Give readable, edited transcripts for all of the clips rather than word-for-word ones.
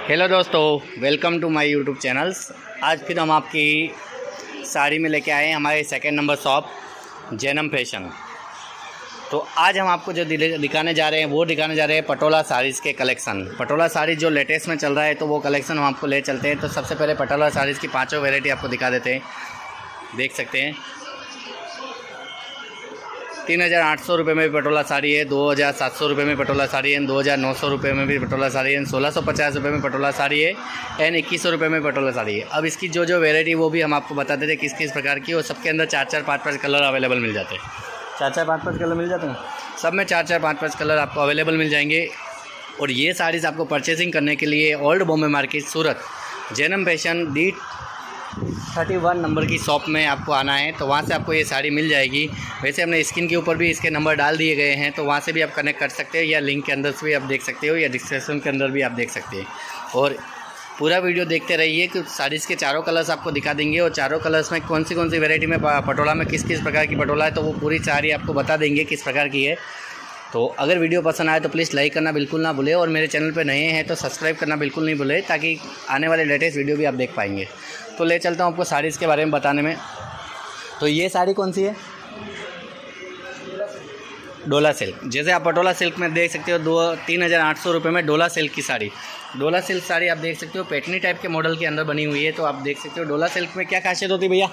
Hello दोस्तों, welcome to my YouTube channels. आज फिर हम आपकी साड़ी में लेके आए हैं हमारे second number shop Jainam fashion. तो आज हम आपको जो दिखाने जा रहे हैं वो दिखाने जा रहे हैं पटोला साड़ीज़ के कलेक्शन। पटोला साड़ी जो लेटेस्ट में चल रहा है तो वो कलेक्शन हम आपको ले चलते हैं। तो सबसे पहले पटोला साड़ीज़ की पाँचों वेराइटी आपको दिखा देते हैं। देख सकते हैं 3,800 रुपये में भी पटोला साड़ी है, 2,700 रुपये में पटोला साड़ी है, 2,900 रुपये में भी पटोला साड़ी है, 1,650 रुपये में पटोला साड़ी है एंड 2,100 रुपये में पटोला साड़ी है। अब इसकी जो वेराइटी वो भी हम आपको बताते थे किस किस प्रकार की, और सबके अंदर 4-4, 5-5 कलर अवेलेबल मिल जाते हैं। 4-4, 5-5 कलर मिल जाते हैं, सब में 4-4, 5-5 कलर आपको अवेलेबल मिल जाएंगे। और ये साड़ीज़ आपको परचेसिंग करने के लिए old Bombay market Surat Jainam fashion D31 number की शॉप में आपको आना है, तो वहाँ से आपको ये साड़ी मिल जाएगी। वैसे हमने स्क्रीन के ऊपर भी इसके नंबर डाल दिए गए हैं, तो वहाँ से भी आप कनेक्ट कर सकते हो, या लिंक के अंदर से भी आप देख सकते हो, या डिस्क्रिप्शन के अंदर भी आप देख सकते हैं। और पूरा वीडियो देखते रहिए कि साड़ीज़ के चारों कलर्स आपको दिखा देंगे, और चारों कलर्स में कौन सी वैरायटी में पटोला में किस किस प्रकार की पटोला है तो वो पूरी साड़ी आपको बता देंगे किस प्रकार की है। तो अगर वीडियो पसंद आए तो प्लीज़ लाइक करना बिल्कुल ना भूलें, और मेरे चैनल पे नए हैं तो सब्सक्राइब करना बिल्कुल नहीं भूलें, ताकि आने वाले लेटेस्ट वीडियो भी आप देख पाएंगे। तो ले चलता हूँ आपको साड़ीज़ के बारे में बताने में। तो ये साड़ी कौन सी है? डोला सिल्क। जैसे आप पटोला सिल्क में देख सकते हो 3,800 रुपये में डोला सिल्क की साड़ी। डोला सिल्क साड़ी आप देख सकते हो पैटनी टाइप के मॉडल के अंदर बनी हुई है। तो आप देख सकते हो डोला सिल्क में क्या खासियत होती है भैया?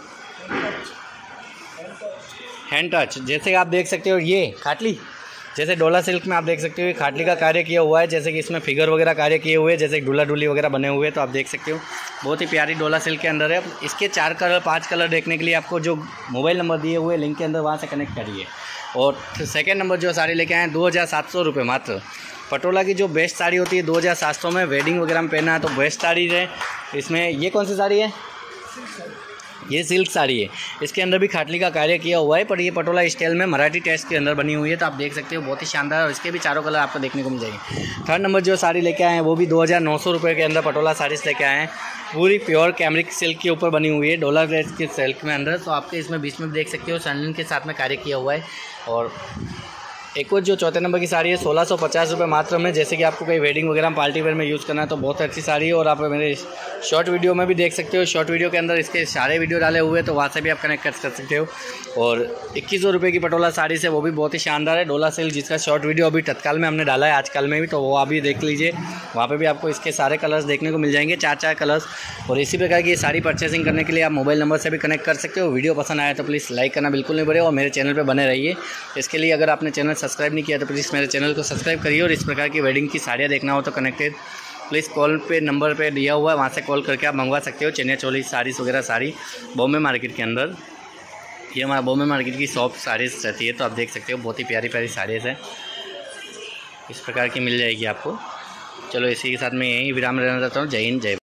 Hand touch. जैसे आप देख सकते हो ये खाटली, जैसे डोला सिल्क में आप देख सकते हो ये खाटली का कार्य किया हुआ है, जैसे कि इसमें फिगर वगैरह कार्य किए हुए हैं, जैसे दूल्हा दूल्ही वगैरह बने हुए हैं। तो आप देख सकते हो बहुत ही प्यारी डोला सिल्क के अंदर है। इसके 4 कलर 5 कलर देखने के लिए आपको जो मोबाइल नंबर दिए हुए लिंक के अंदर वहाँ से कनेक्ट करिए। और सेकेंड नंबर जो साड़ी लेके आए हैं 2,700 रुपये मात्र। पटोला की जो बेस्ट साड़ी होती है 2,700 में, वेडिंग वगैरह में पहना है तो बेस्ट साड़ी है। इसमें ये कौन सी साड़ी है? ये सिल्क साड़ी है। इसके अंदर भी खाटली का कार्य किया हुआ है, पर ये पटोला स्टाइल में मराठी टेस्ट के अंदर बनी हुई है। तो आप देख सकते हो बहुत ही शानदार, और इसके भी चारों कलर आपको देखने को मिल जाएंगे। थर्ड नंबर जो साड़ी लेके आए हैं वो भी 2,900 रुपये के अंदर पटोला साड़ीज़ लेके आए हैं। पूरी प्योर कैमरिक सिल्क के ऊपर बनी हुई है, डोला ग्रेस के सिल्क में अंदर। तो आपके इसमें बीच में देख सकते हो सनलिन के साथ में कार्य किया हुआ है। और एक और जो चौथे नंबर की साड़ी है 1,650 रुपये मात्र में। जैसे कि आपको कहीं वेडिंग वगैरह में पार्टी वेयर में यूज़ करना है तो बहुत अच्छी साड़ी है। और आप मेरे शॉर्ट वीडियो में भी देख सकते हो, शॉर्ट वीडियो के अंदर इसके सारे वीडियो डाले हुए हैं, तो वहाँ से भी आप कनेक्ट कर सकते हो। और 2,100 रुपये की पटोला साड़ी से वो भी बहुत ही शानदार है, डोला सिल्क, जिसका शॉर्ट वीडियो अभी तत्काल में हमने डाला है, आजकल में भी, तो वो अभी देख लीजिए। वहाँ पर भी आपको इसके सारे कलर्स देखने को मिल जाएंगे, 4-4 कलर्स। और इसी प्रकार की साड़ी परचेसिंग करने के लिए आप मोबाइल नंबर से भी कनेक्ट कर सकते हो। वीडियो पसंद आया तो प्लीज़ लाइक करना बिल्कुल नहीं भूलें, और मेरे चैनल पर बने रहिए। इसके लिए अगर आपने चैनल सब्सक्राइब नहीं किया तो प्लीज़ मेरे चैनल को सब्सक्राइब करिए। और इस प्रकार की वेडिंग की साड़ियाँ देखना हो तो कनेक्टेड प्लीज़ कॉल पे नंबर पे दिया हुआ है, वहाँ से कॉल करके आप मंगवा सकते हो। चनिया चोली साड़ीज़ वगैरह साड़ी बॉम्बे मार्केट के अंदर, ये हमारा बॉम्बे मार्केट की शॉप साड़ीज़ रहती है। तो आप देख सकते हो बहुत ही प्यारी प्यारी साड़ीज़ है, इस प्रकार की मिल जाएगी आपको। चलो इसी के साथ मैं यहीं विराम लेना चाहता हूँ। जय हिंद, जय।